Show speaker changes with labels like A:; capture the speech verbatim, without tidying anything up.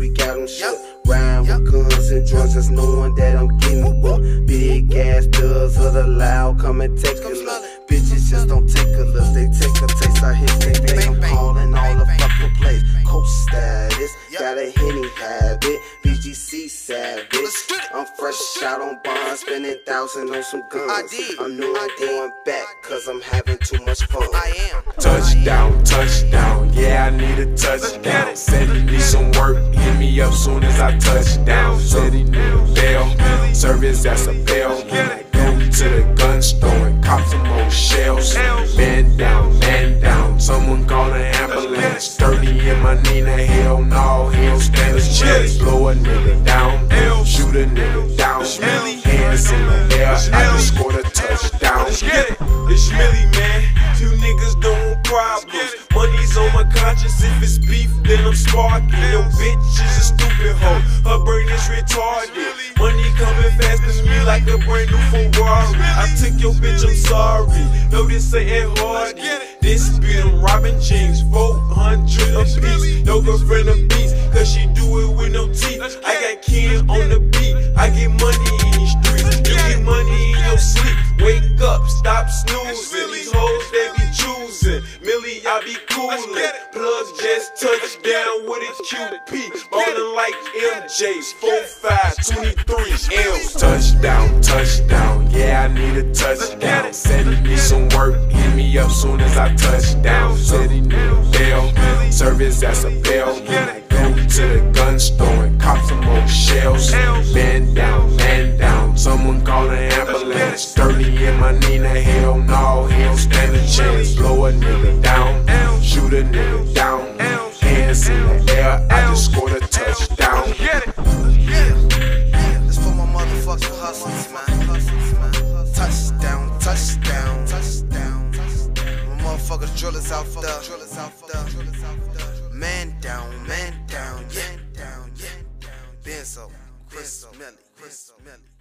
A: we got them shook. Rhyme with guns and drugs, just knowing that I'm getting booked. Big ass dubs of the loud, come and take a look. Bitches just don't take a look, they take a taste. I hit they face, I'm calling all the fucking place. Coast status, got a Henny habit. B G C savage, I'm fresh out on bond, spending thousand on some guns. I'm new, I'm going back, cause I'm having too much fun. I am.
B: Touchdown, touchdown, yeah, I need a touchdown. Said he need some work, hit me up soon as I touch down. Said he need a bail, service that's a bail. When I go to the gun store and cop some more shells. Man down, man down, someone call an ambulance. thirty in my Nina, hell no, he'll stand a chance. Blow a nigga down, shoot a nigga down. Hands in the air, I just scored a touchdown.
C: Get it, it's Millie, man. Two niggas don't problems. Money's on my conscience. If it's beef, then I'm sparking. Your bitch is a stupid hoe. Her brain is retarded. Money coming fast as me like a brand new Ferrari. I took your bitch, I'm sorry. No, this ain't hard. This be them Robin Jeans, four hundred a piece. No girlfriend a beast, cause she do it with no teeth. I got Ken on the beat. I get money in these streets. You get money in your sleep. Wake up, stop snoozing. These hoes, they be choosing. Millie, I be coolin'. Plugs just touched down with a Q P. Ballin' like M J's, four five, twenty-three M's.
B: Touchdown, touchdown, yeah, I need a touchdown. Said he need some work, hit me up soon as I touch down. Said he need a bail, service that's a bail. When I go to the gun store and cop some more shells. Man down, man down, someone call an ambulance. thirty in my Nina, hell no, he don't stand a chance. Blow a nigga down, shoot a nigga down. Hands in the air, I just scored a touchdown.
C: Get it.
A: This for my motherfucking hustlers, man. Touchdown, touchdown, touchdown. My motherfuckers drillers out there. Man down, man down, yeah. Benzo, Chris Millie, Chris Millie.